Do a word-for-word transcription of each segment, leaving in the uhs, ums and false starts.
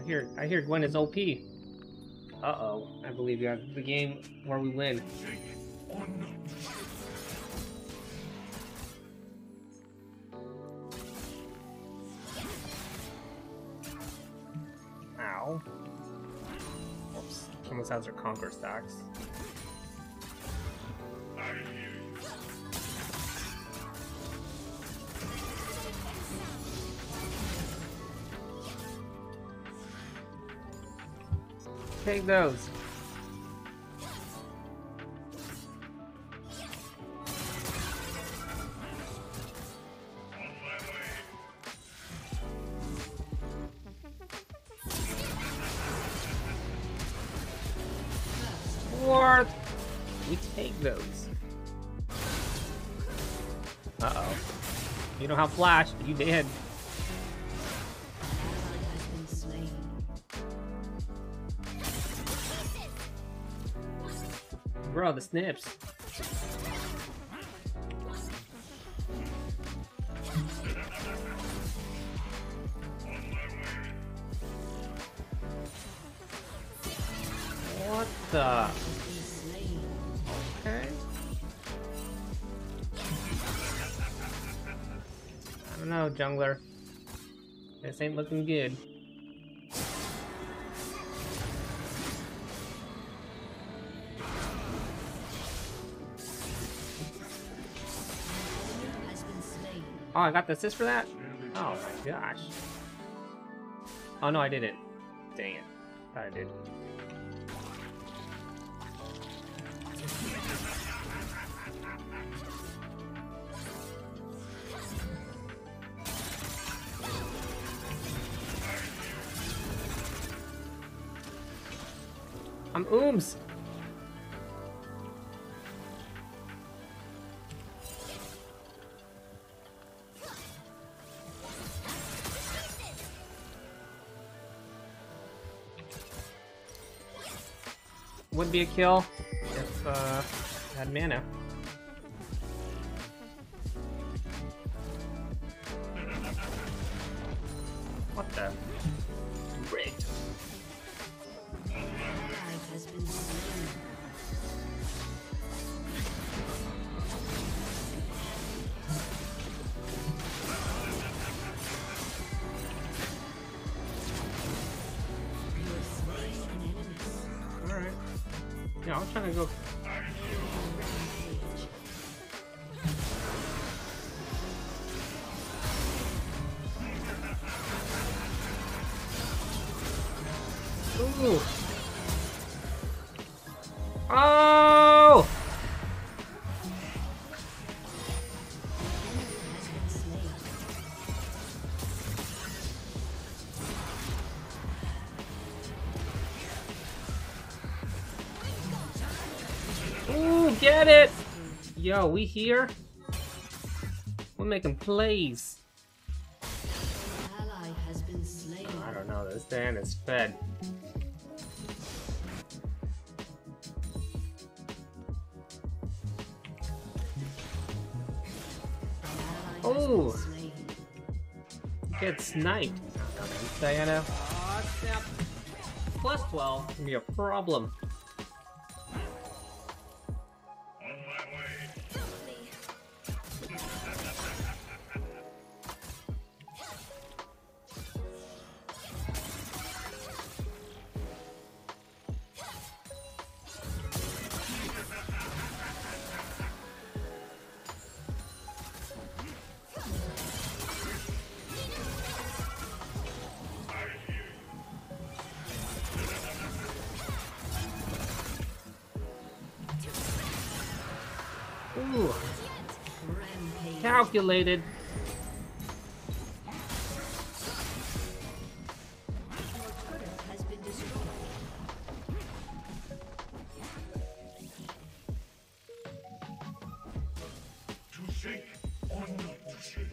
hear, I hear Gwen is O P. Uh-oh. I believe you have the game where we win. Ow. Oops. Almost has her conquer stacks. Take those. What? We take those. Uh-oh. You don't have flash, but you did. Bro, the snips. What the? Okay. I don't know, jungler. This ain't looking good. Oh, I got the assist for that? Oh my gosh. Oh no, I didn't. Dang it. Thought I did. I'm ooms. Would be a kill if uh, I had mana. What the? Rigged. Alright. Yeah, I was trying to go. Ooh. Oh! Ooh, get it! Yo, we here? We're making plays. Ally has been slain. I don't know, this Dan is fed. Oh! Get sniped. Diana. Oh, snap. Plus twelve. Gonna be a problem. Ooh. Calculated. Has been destroyed. To shake or not to shake.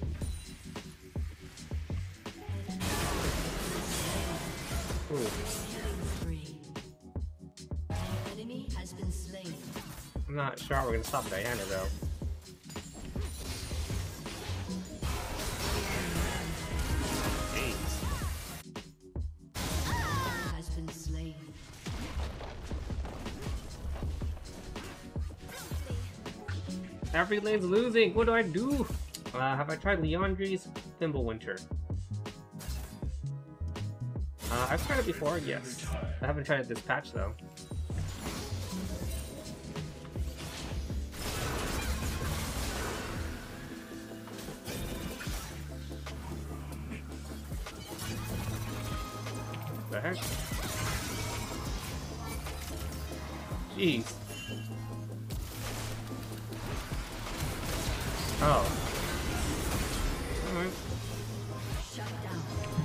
Ooh. Three. Enemy has been slain. I'm not sure how we're gonna stop Diana though. Jeez. Every lane's losing. What do I do? Uh, have I tried Leandri's Thimblewinter? Uh, I've tried it before, yes. I haven't tried it this patch though. What the heck? Jeez. Oh. Alright. Shut down.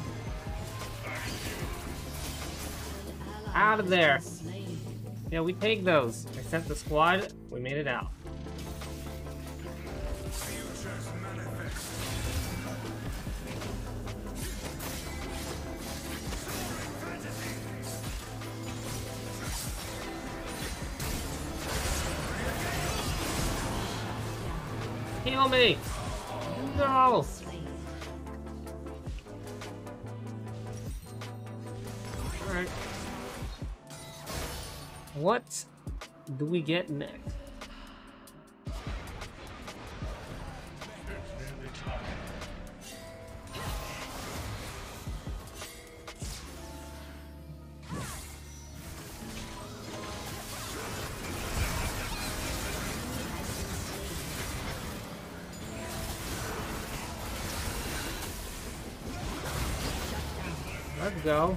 Out of there. Slain. Yeah, we take those. I sent the squad. We made it out. Heal me! No! Alright. What do we get next? Let's go.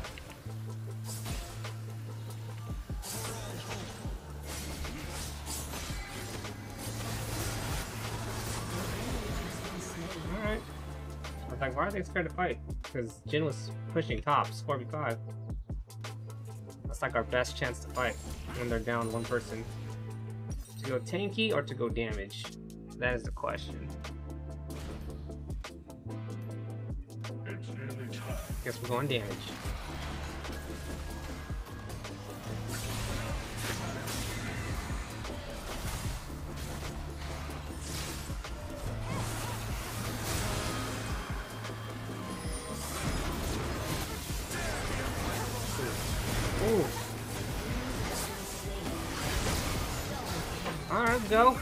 Alright. I was like, why are they scared to fight? Because Jhin was pushing tops, four v five. That's like our best chance to fight when they're down one person. To go tanky or to go damage? That is the question. Guess we're going damage. Ooh. All right, let's go.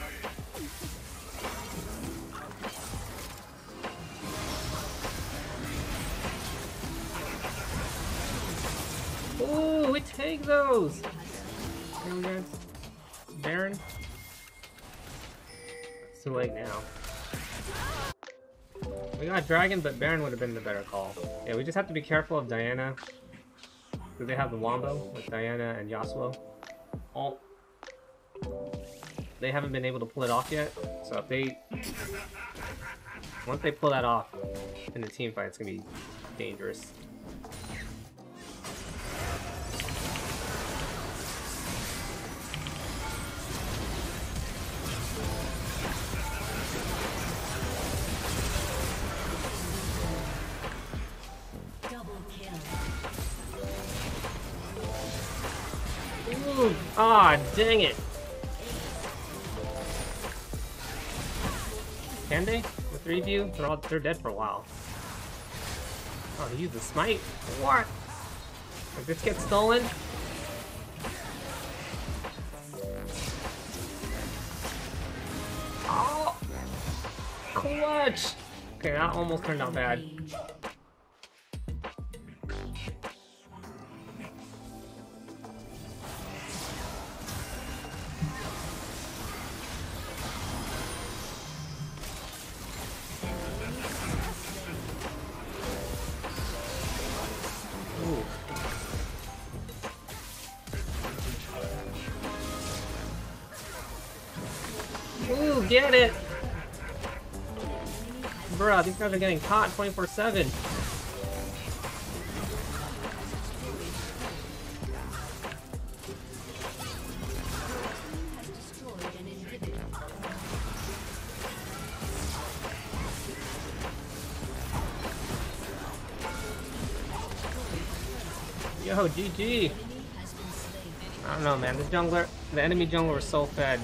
Ooh, we take those. Here we go. Baron. It's too late now. We got Dragon, but Baron would have been the better call. Yeah, we just have to be careful of Diana. Do they have the Wombo with Diana and Yasuo? All. They haven't been able to pull it off yet. So if they... Once they pull that off in the team fight, it's gonna be dangerous. Ah, oh, dang it! Can they? The three of you? They're all they're dead for a while. Oh, he used the smite? What? If this gets stolen? Oh! Clutch! Okay, that almost turned out bad. Ooh, get it! Bruh, these guys are getting caught twenty-four seven. Yo, G G! I don't know, man. The jungler, the enemy jungler was so fed.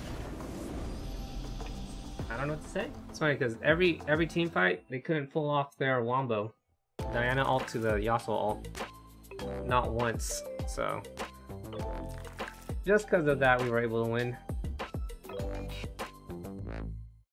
I don't know what to say. It's funny because every every team fight they couldn't pull off their Wombo. Diana ult to the Yasuo ult. Not once. So just because of that we were able to win.